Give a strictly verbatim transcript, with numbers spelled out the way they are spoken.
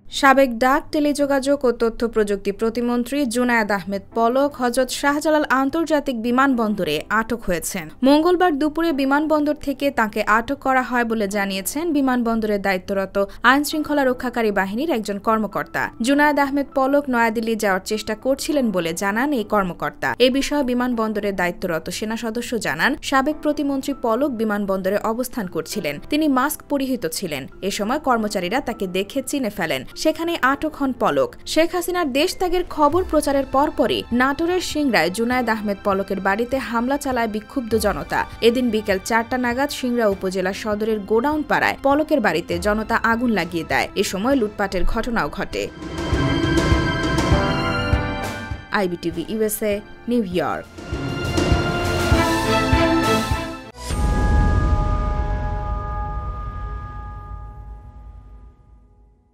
সাবেক ডাক, টেলিযোগাযোগ ও তথ্য প্রযুক্তি প্রতিমন্ত্রী জুনায়েদ আহমেদ পলক হযরত শাহজালাল আন্তর্জাতিক বিমানবন্দরে আটক হয়েছেন। মঙ্গলবার দুপুরে বিমানবন্দর থেকে তাঁকে আটক করা হয় বলে জানিয়েছেন বিমানবন্দরের দায়িত্বরত আইনশৃঙ্খলা রক্ষাকারী বাহিনীর একজন কর্মকর্তা। জুনায়েদ আহমেদ পলক নয়াদিল্লি যাওয়ার চেষ্টা করছিলেন বলে জানান এই কর্মকর্তা। এ বিষয়ে বিমানবন্দরের দায়িত্বরত সেনা সদস্য জানান, সাবেক প্রতিমন্ত্রী পলক বিমানবন্দরে অবস্থান করছিলেন। তিনি মাস্ক পরিহিত ছিলেন। এ সময় কর্মচারীরা তাকে দেখে চিনে ফেলেন। সেখানে আটক হন পলক। শেখ হাসিনার দেশত্যাগের খবর প্রচারের পরপরই নাটোরের সিংড়ায় জুনায়েদ আহমেদ পলকের বাড়িতে হামলা চালায় বিক্ষুব্ধ জনতা। এদিন বিকেল চারটা নাগাদ সিংড়া উপজেলা সদরের গোডাউন পাড়ায় পলকের বাড়িতে জনতা আগুন লাগিয়ে দেয়। এ সময় লুটপাটের ঘটনাও ঘটে। IBTV USA, New York.